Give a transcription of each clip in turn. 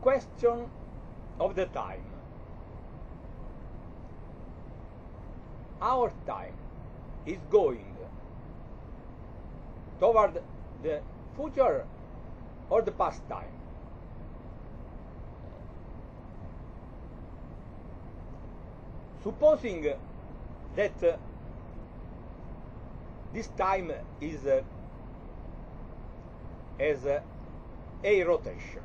question of the time. Our time is going toward the future or the past time. Supposing that this time is as a rotation,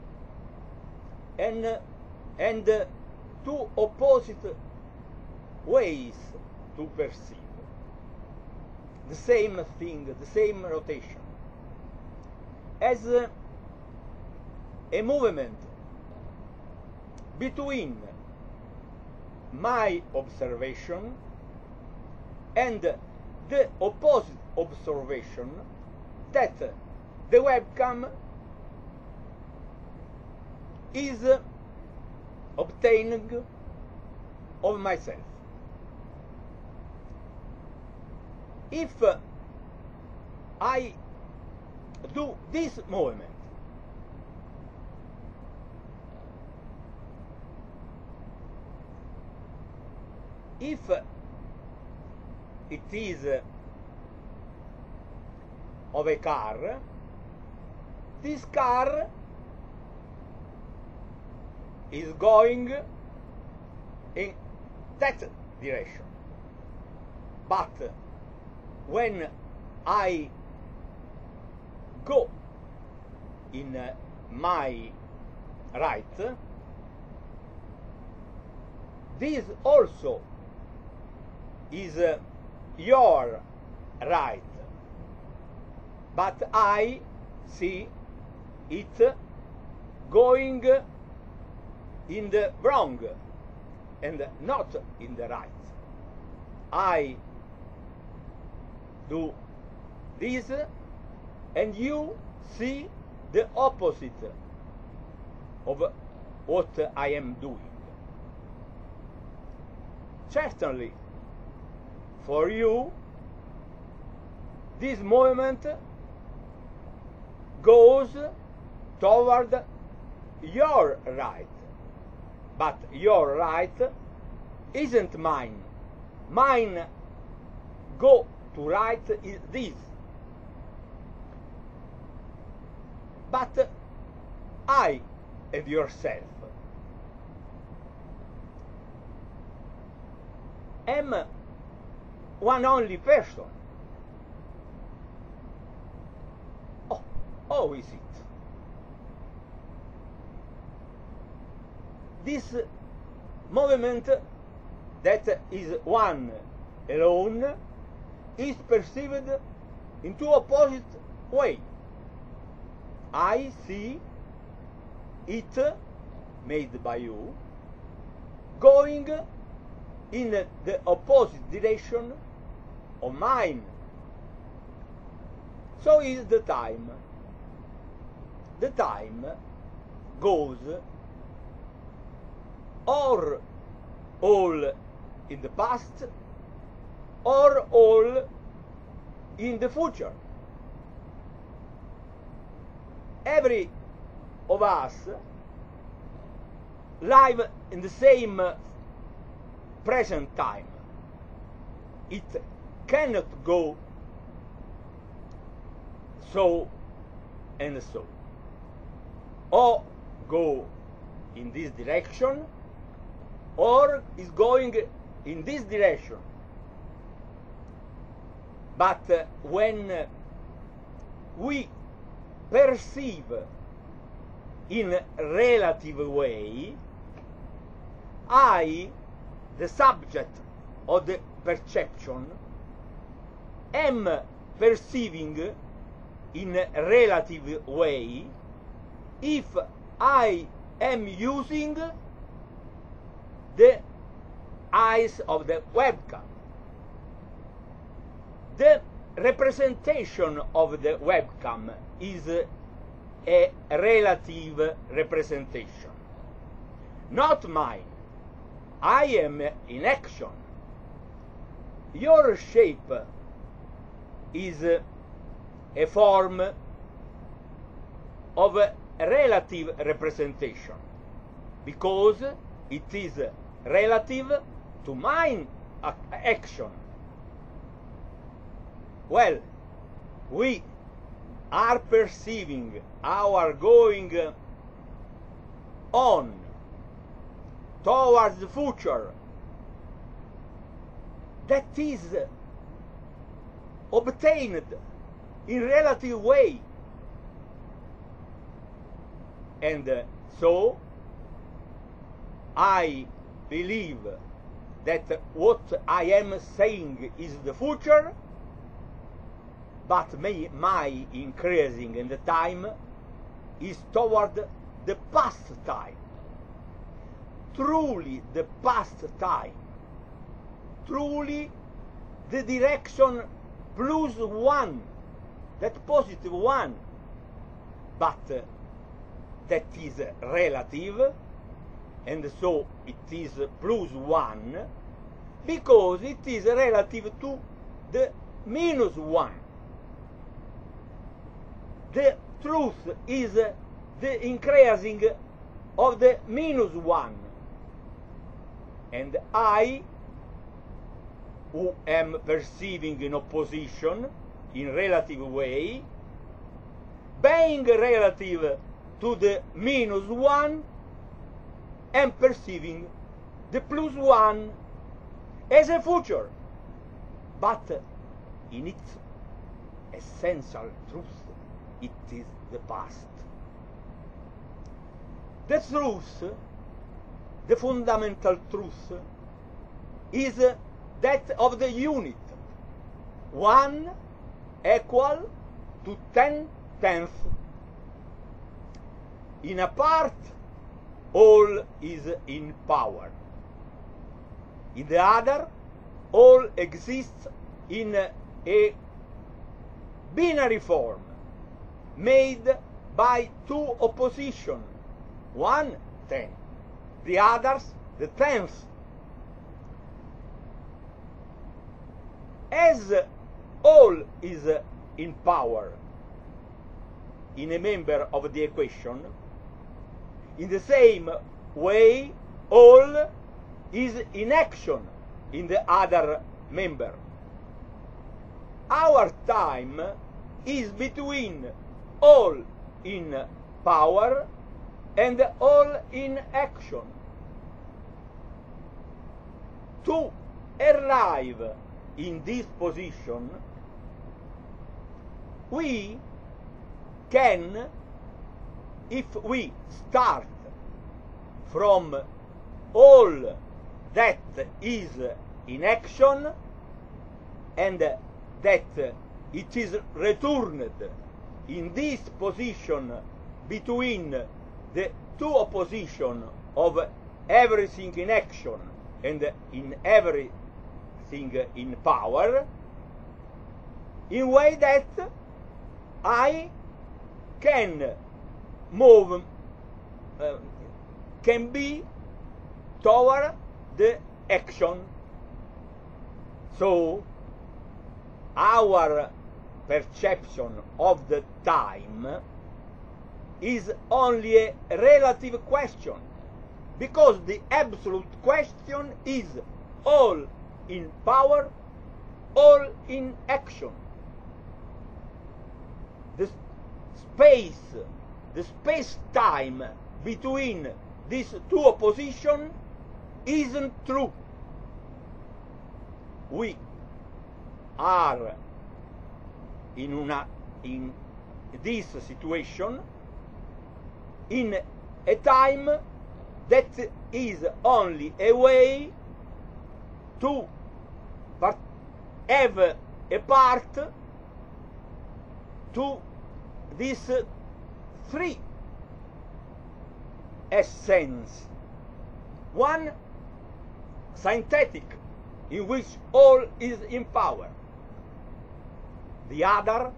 and two opposite ways to perceive the same thing, the same rotation, as a movement between my observation and the opposite observation that the webcam is obtaining of myself. If I do this movement, if it is of a car, this car is going in that direction. But when I go in my right, this also is your right, but I see it going in the wrong and not in the right. I do this and you see the opposite of what I am doing. Certainly, for you, this movement goes toward your right, but your right isn't mine. Mine go to right is this. But I and yourself am one only person. Oh, how is it? This movement that is one alone is perceived in two opposite ways. I see it, made by you, going in the opposite direction of mine. So is the time. The time goes or all in the past or all in the future. Every of us live in the same present time. It cannot go so and so, or go in this direction, or is going in this direction. But when we perceive in relative way, I, the subject of the perception, am perceiving in relative way if I am using the eyes of the webcam. The representation of the webcam is a relative representation, not mine. I am in action. Your shape is a form of relative representation, because it is relative to my action. Well, we are perceiving our going on towards the future that is obtained in relative way, and so I believe that what I am saying is the future, but my increasing in the time is toward the past time, truly the past time, truly the direction plus one, that positive one, but that is relative, and so it is plus one, because it is relative to the minus one. The truth is the increasing of the minus one, and I, who am perceiving in opposition, in relative way, being relative to the minus one, am perceiving the plus one as a future, but in its essential truth, it is the past. The truth, the fundamental truth, is that of the unit, 1 equal to 10/10. In a part, all is in power. In the other, all exists in a binary form, made by two opposition, one 10, the others the 10th. As all is in power in a member of the equation, in the same way all is in action in the other member. Our time is between all in power and all in action. To arrive in this position, we can, if we start from all that is in action and that it is returned in this position between the two opposition of everything in action and in everything in power, in way that I can move, can be toward the action. So our perception of the time is only a relative question, because the absolute question is all in power, all in action. The space-time between these two oppositions isn't true. We are in this situation in a time that is only a way to have a part to these three essence. One synthetic, in which all is in power. The other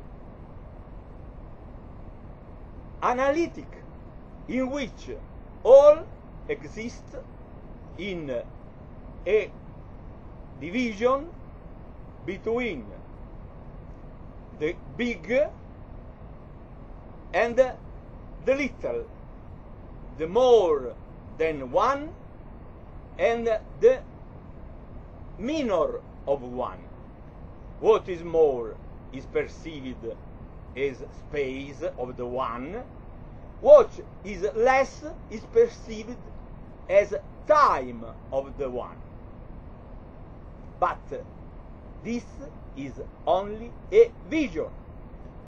analytic, in which all exists in a division between the big and the little, the more than one, and the minor of one. What is more is perceived as space of the one. What is less is perceived as time of the one. But this is only a vision.